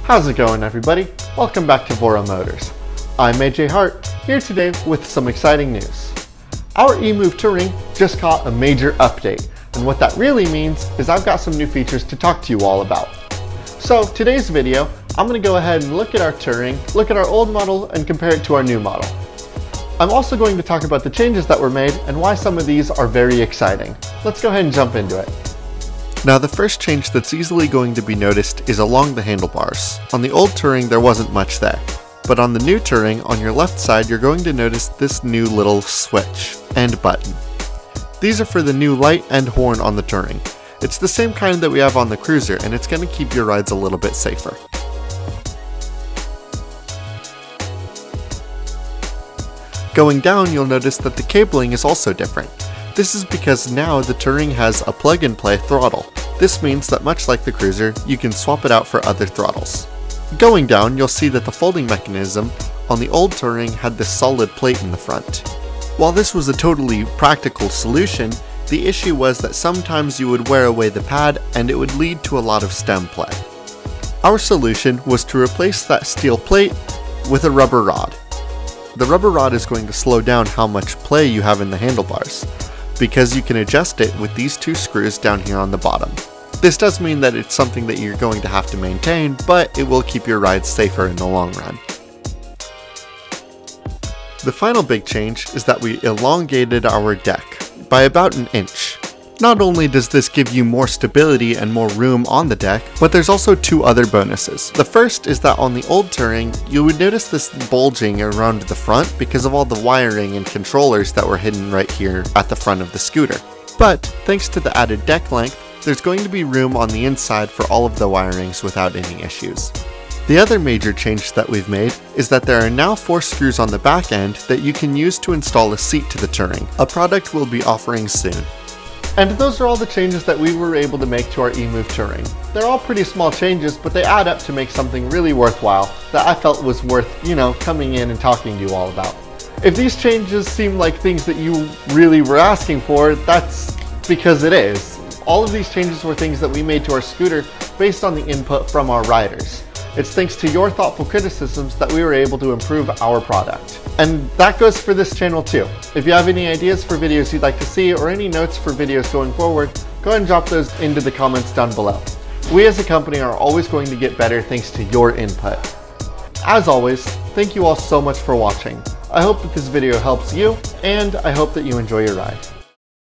How's it going, everybody? Welcome back to Voro Motors. I'm AJ Hart, here today with some exciting news. Our eMove Touring just caught a major update, and what that really means is I've got some new features to talk to you all about. So today's video, I'm going to go ahead and look at our Touring, look at our old model, and compare it to our new model. I'm also going to talk about the changes that were made and why some of these are very exciting. Let's go ahead and jump into it. Now, the first change that's easily going to be noticed is along the handlebars. On the old Touring there wasn't much there, but on the new Touring, on your left side you're going to notice this new little switch and button. These are for the new light and horn on the Touring. It's the same kind that we have on the Cruiser, and it's going to keep your rides a little bit safer. Going down, you'll notice that the cabling is also different. This is because now the Touring has a plug-and-play throttle. This means that much like the Cruiser, you can swap it out for other throttles. Going down, you'll see that the folding mechanism on the old Touring had this solid plate in the front. While this was a totally practical solution, the issue was that sometimes you would wear away the pad and it would lead to a lot of stem play. Our solution was to replace that steel plate with a rubber rod. The rubber rod is going to slow down how much play you have in the handlebars, because you can adjust it with these two screws down here on the bottom. This does mean that it's something that you're going to have to maintain, but it will keep your rides safer in the long run. The final big change is that we elongated our deck by about an inch. Not only does this give you more stability and more room on the deck, but there's also two other bonuses. The first is that on the old Touring, you would notice this bulging around the front because of all the wiring and controllers that were hidden right here at the front of the scooter. But thanks to the added deck length, there's going to be room on the inside for all of the wirings without any issues. The other major change that we've made is that there are now 4 screws on the back end that you can use to install a seat to the Touring, a product we'll be offering soon. And those are all the changes that we were able to make to our eMove Touring. They're all pretty small changes, but they add up to make something really worthwhile that I felt was worth, coming in and talking to you all about. If these changes seem like things that you really were asking for, that's because it is. All of these changes were things that we made to our scooter based on the input from our riders. It's thanks to your thoughtful criticisms that we were able to improve our product. And that goes for this channel too. If you have any ideas for videos you'd like to see or any notes for videos going forward, go ahead and drop those into the comments down below. We as a company are always going to get better thanks to your input. As always, thank you all so much for watching. I hope that this video helps you, and I hope that you enjoy your ride.